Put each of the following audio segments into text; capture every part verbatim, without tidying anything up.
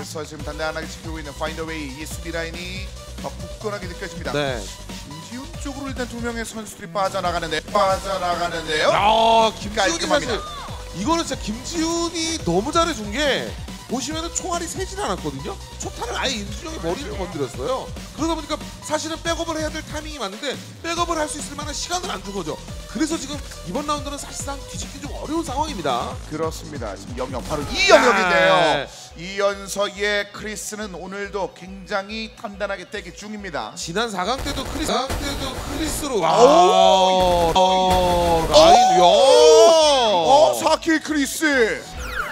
지역에서 지금 단단하게 지키고 있는 파인더웨이 이 수비 라인이 더 굳건하게 느껴집니다. 네. 김지훈 쪽으로 일단 두 명의 선수들이 빠져나가는데 빠져나가는데요. 야, 김지훈이 깔끔합니다. 사실 이거는 진짜 김지훈이 너무 잘해준 게 보시면은 총알이 새진 않았거든요. 초탄을 아예 임준영이 머리를 건드렸어요. 그러다 보니까 사실은 백업을 해야 될 타이밍이 맞는데 백업을 할 수 있을 만한 시간을 안 준 거죠. 그래서 지금 이번 라운드는 사실상 뒤집기 좀 어려운 상황입니다. 그렇습니다. 지금 영역 바로 이 영역인데요. 네. 이연서의 크리스는 오늘도 굉장히 단단하게 대기 중입니다. 지난 사 강 때도 크리스, 사 강 때도 크리스로 와. 오! 어, 라인, 야. 어, 사 킬 크리스.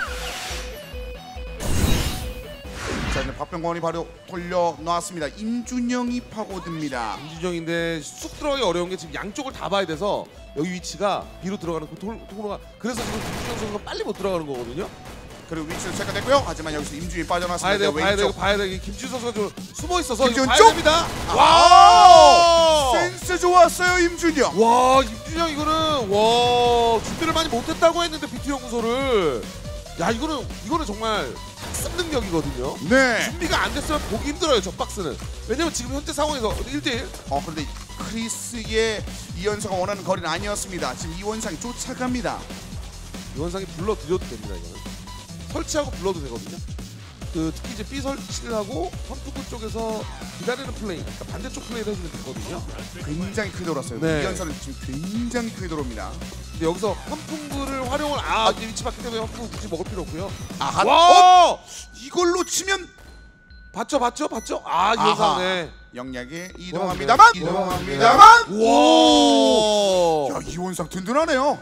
자, 이제 박병권이 바로 돌려놓았습니다. 임준영이 파고듭니다. 임준영인데 쑥 들어가기 어려운 게 지금 양쪽을 다 봐야 돼서 여기 위치가 B로 들어가는 그 돌, 도로가 그래서 지금 임준영 선수가 빨리 못 들어가는 거거든요. 그리고 위치를 체크됐고요. 하지만 여기서 임준이 봐야 빠져나왔습니다. 돼요, 봐야 돼요, 왼쪽. 봐야 돼요. 김지훈 선수가 좀 숨어 있어서 이거 김지훈 봐야 쪽? 됩니다. 와! 와! 센스 좋았어요, 임준영. 와, 임준영 이거는 와 준비를 많이 못했다고 했는데 비트 연구소를 야 이거는 이거는 정말 학습 능력이거든요. 네. 준비가 안 됐으면 보기 힘들어요 저 박스는. 왜냐면 지금 현재 상황에서 일 대 일. 어, 그런데 크리스의 이연서가 원하는 거리는 아니었습니다. 지금 이원상이 쫓아갑니다. 이원상이 불러드려도 됩니다 이거는. 설치하고 불러도 되거든요. 그 특히 이제 B 설치를 하고 펌프구 쪽에서 기다리는 플레이, 그러니까 반대쪽 플레이를 해주면 되거든요. 굉장히 크게 돌았어요. 네. 이연서는 지금 굉장히 크게 돌아옵니다. 근데 여기서 펌프구를 활용을 아 이제 위치 바뀌기 때문에 펌프구 굳이 먹을 필요 없고요. 아하. 와! 어? 이걸로 치면 봤죠, 봤죠, 봤죠? 아 아하. 이원상 네. 영역에 이동합니다만 네. 이동합니다만 와! 야, 이원상 든든하네요.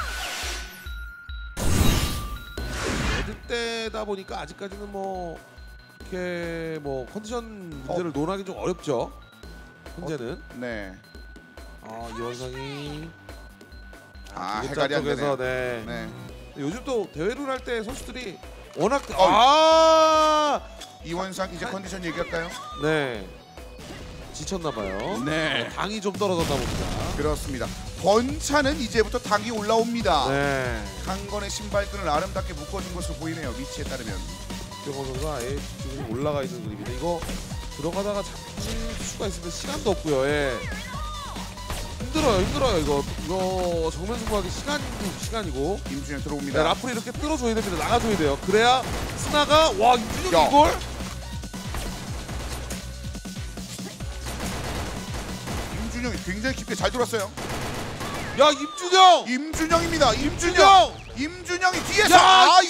레드 때다 보니까 아직까지는 뭐 이렇게 뭐 컨디션 문제를 논하기 좀 어렵죠. 현재는 네. 아 이원상이 아, 기급자 해갈이 안 쪽에서 되네요. 네. 네. 요즘 또 대회를 할 때 선수들이 워낙 어. 아 이원상 이제 컨디션 얘기할까요? 네 지쳤나 봐요. 네. 당이 좀 떨어졌나 봅니다. 그렇습니다. 번차는 이제부터 당이 올라옵니다. 네. 강건의 신발끈을 아름답게 묶어준 것으로 보이네요. 위치에 따르면. 박병호 선수가 아예 지금 올라가 있는 그림인데 이거 들어가다가 잡힐 수가 있으면 시간도 없고요. 예. 힘들어요, 힘들어요. 이거 이거 정면 승부하기 시간이고 시간이고. 임준영 네, 들어옵니다. 라프를 이렇게 뚫어줘야 됩니다. 나가줘야 돼요. 그래야 스나가 와 임준영 야. 이걸 임준영이 굉장히 깊게 잘 돌았어요. 야 임준영 임준영입니다. 임준영. 임준영 임준영이 뒤에서 야, 아, 이거